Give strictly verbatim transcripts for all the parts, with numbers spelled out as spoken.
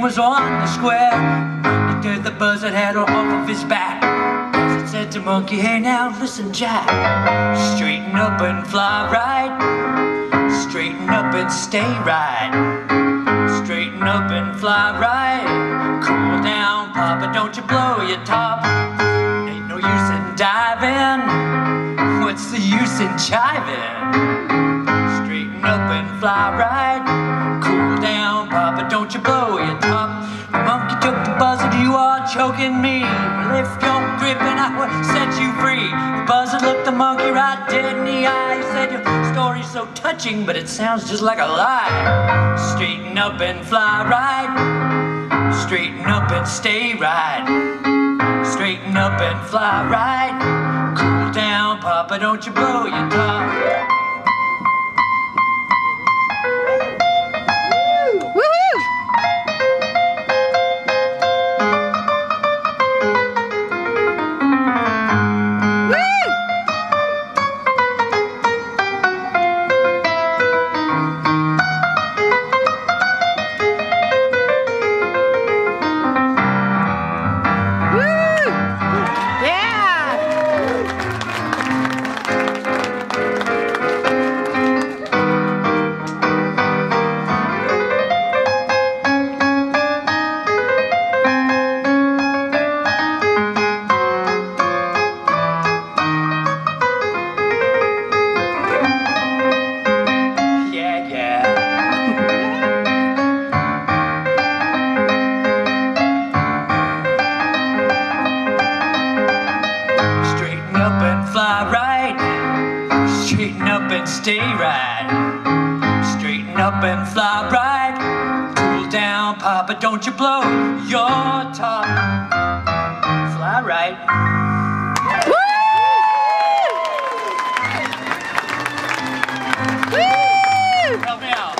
was on the square. He did the buzzard head off of his back. Buzzard said to Monkey, hey now listen Jack, straighten up and fly right, straighten up and stay right, straighten up and fly right, cool down Papa, don't you blow your top, ain't no use in diving, what's the use in chiving, straighten up and fly right, cool down Papa, don't you blow your top. The monkey took the buzzard, you are choking me, lift your grip and I will set you free. The buzzard looked the monkey right dead in the eye. He said, your story's so touching, but it sounds just like a lie. Straighten up and fly right, straighten up and stay right, straighten up and fly right, cool down Papa, don't you blow your top. Fly right, straighten up and stay right, straighten up and fly right, cool down Papa, don't you blow your top, fly right. Woo! Woo! Help me out.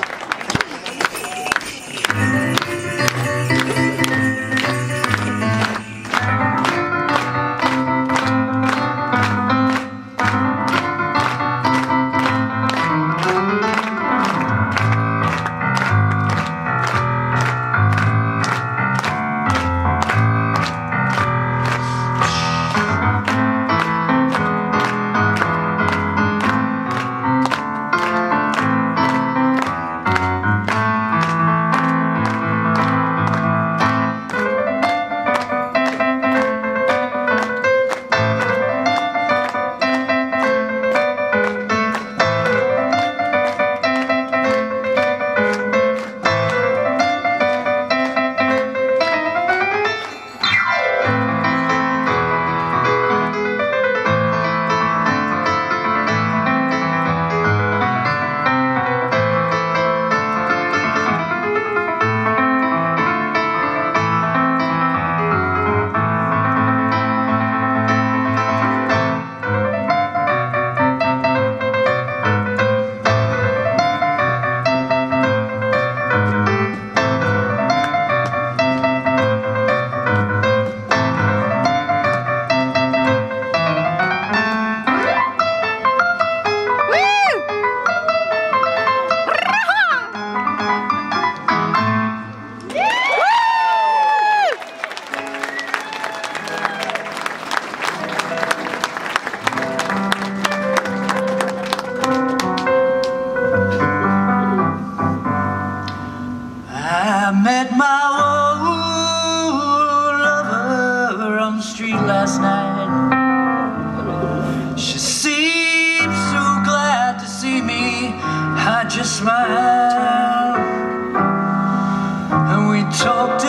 I met my old lover on the street last night. She seemed so glad to see me, I just smiled, and we talked